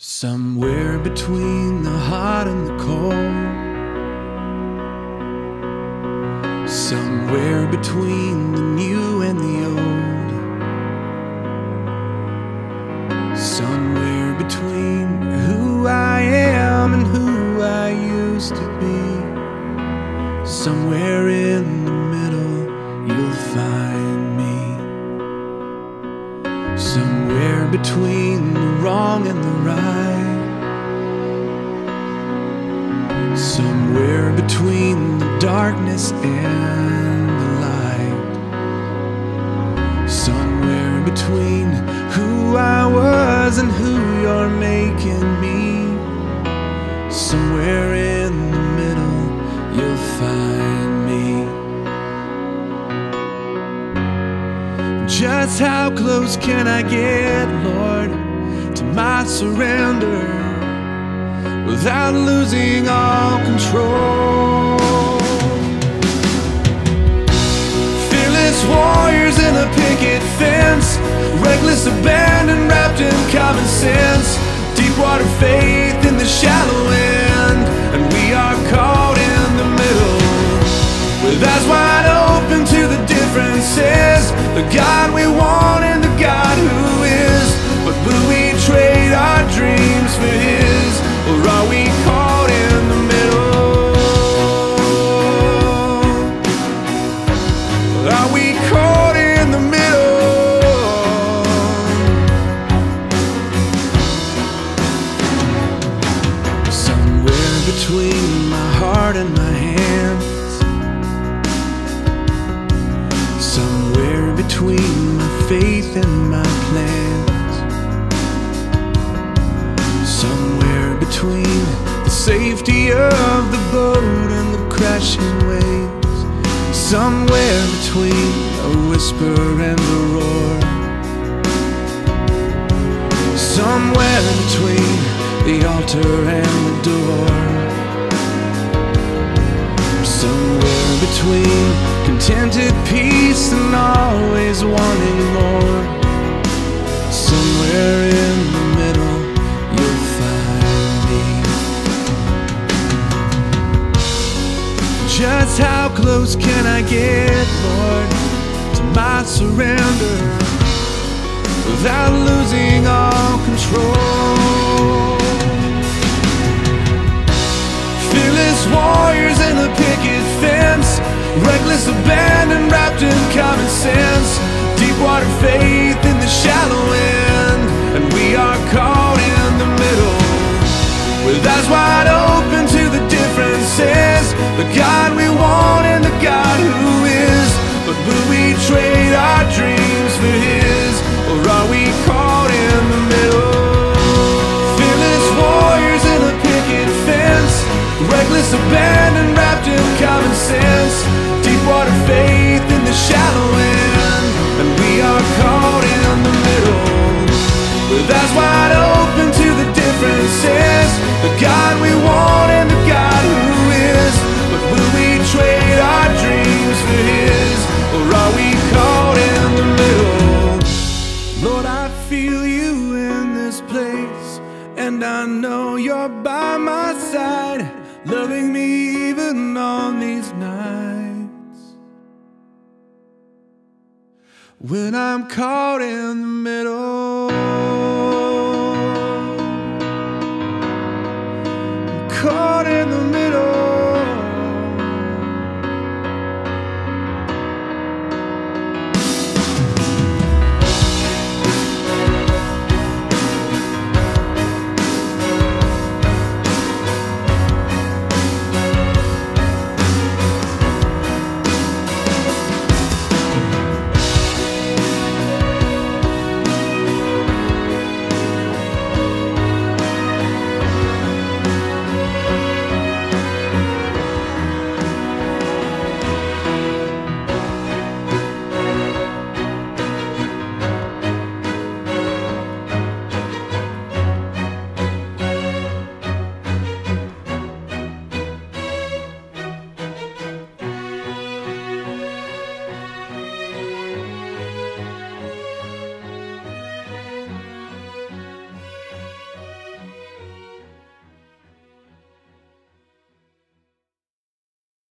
Somewhere between the hot and the cold, somewhere between the new and the old, somewhere between who I am and who I used to be, somewhere in the middle you'll find me. Somewhere between the wrong and the right, somewhere between the darkness and the light, somewhere between who I was and who you're making me, somewhere in the middle you'll find me. Just how close can I get, Lord, to my surrender without losing all control? Fearless warriors in a picket fence, reckless abandon wrapped in common sense, deep water faith in the shallow end, and we are caught in the middle, with eyes wide open to the differences, the God we want and the God who is. But will we trade our dreams for His, or are we caught in the middle? Are we caught in the middle? Somewhere between my heart and my hands, somewhere between my faith and my plans, somewhere between the safety of the boat and the crashing waves, somewhere between a whisper and a roar, somewhere between the altar and the door, somewhere between contented peace and always wanting more, somewhere in the middle you'll find me. Just how close can I get, Lord, to my surrender without losing all control? Fearless warriors in a picket fence, reckless abandon wrapped in common sense, deep water faith in the shallow end, and we are caught in the middle, with eyes wide open to the differences, the God we want and the God who is. But will we trade our dreams for His, or are we caught in the middle? Fearless warriors in a picket fence, reckless abandon wrapped in common sense, deep water faith in the shallow end, and we are caught in the middle, with eyes wide open to the differences, the God we want and the God who is. But will we trade our dreams for His, or are we caught in the middle? Lord, I feel you in this place, and I know you're by my side, loving me even on these nights when I'm caught in the middle.